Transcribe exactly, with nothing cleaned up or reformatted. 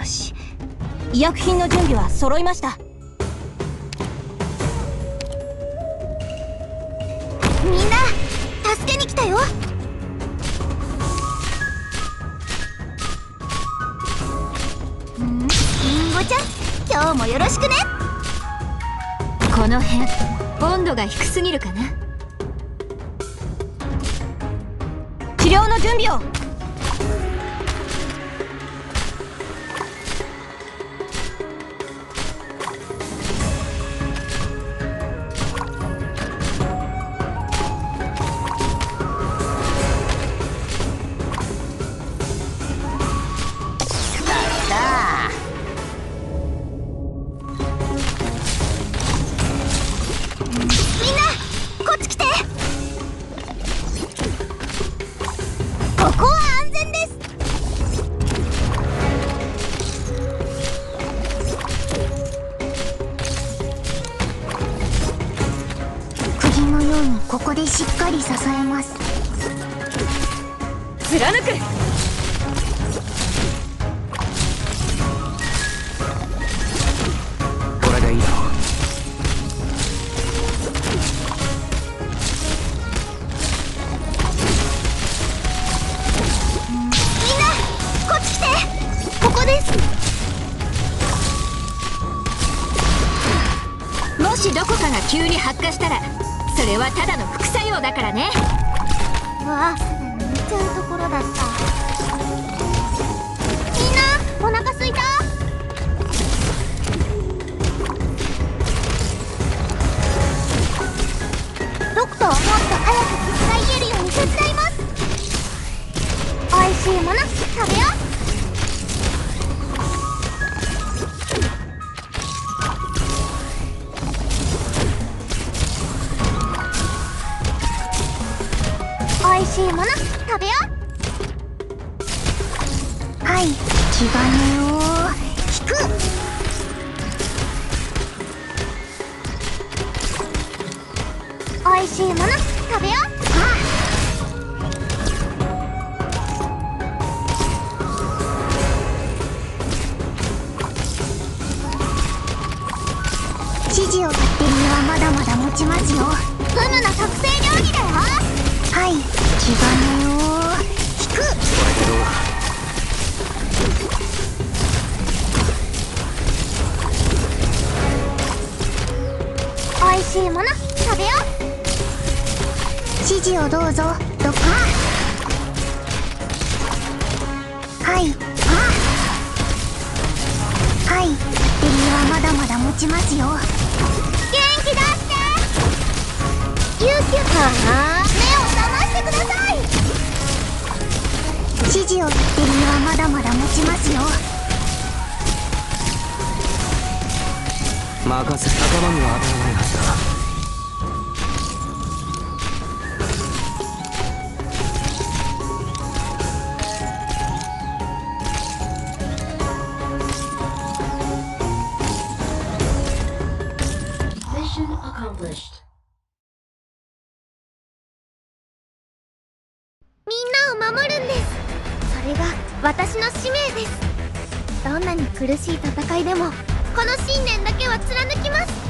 し、医薬品の準備は揃いました。 みんな助けに来たよ。んりんごちゃん、今日もよろしくね。 この辺温度が低すぎるかな。 治療の準備を。 ここでしっかり支えます。 貫く。 これでいいだろう。 みんなこっち来て。ここです。 もしどこかが急に発火したらそれはただの副作用だからね。 うわ、寝ちゃうところだった。みんなお腹すいた？ドクター、もっと早く口が言えるように手伝います。おいしいもの食べよう。おいしいもの食べよう。はい、気兼ねを引く。おいしいもの食べよう。指示を勝手にはまだまだ持ちますよ。フムの特製料理だよ。はい、気兼ねを引く。おいしいもの食べよう。指示をどうぞ。どか。はい、あはい、勝手にはまだまだ持ちますよ。元気出して。キューキュー。はあ、目を覚ましてください。指示を勝手にはまだまだ持ちますよ。 任せ、頭には当たらないはずだ。 みんなを守るんです。それが私の使命です。どんなに苦しい戦いでもこの信念だけは貫きます。